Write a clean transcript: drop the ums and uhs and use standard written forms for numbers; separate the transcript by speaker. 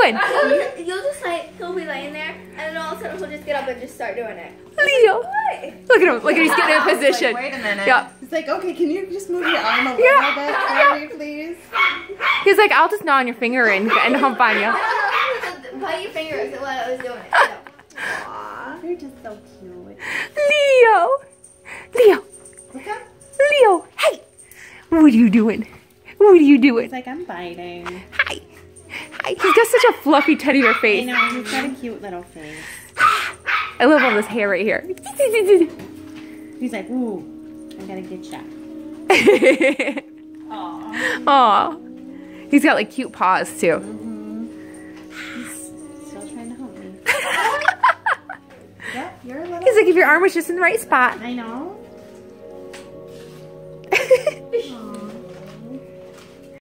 Speaker 1: doing?
Speaker 2: You'll just he'll be laying there, and then all of a sudden he'll just get up and just start doing it.
Speaker 1: Leo. Look at him. Look at he's getting in a position.
Speaker 3: Like, wait a minute.
Speaker 1: Yeah.
Speaker 3: He's like, okay, can you just move your arm a little bit for me, please?
Speaker 1: He's like, I'll just gnaw on your finger and hump on you.
Speaker 2: Bite your fingers while I was doing it.
Speaker 3: Aww, you're just so cute.
Speaker 1: Leo.
Speaker 3: Look up.
Speaker 1: Leo. Hey. What are you doing? What are you doing?
Speaker 3: He's like, I'm biting.
Speaker 1: Hi. He's got such a fluffy teddy bear face.
Speaker 3: I know, he's got a cute little face.
Speaker 1: I love all this hair right here.
Speaker 3: He's like, ooh, I gotta get ya.
Speaker 1: Aw. He's got like cute paws too.
Speaker 3: He's still trying to help me. Yep, you're a little.
Speaker 1: He's like, if your arm was just in the right spot.
Speaker 3: I know.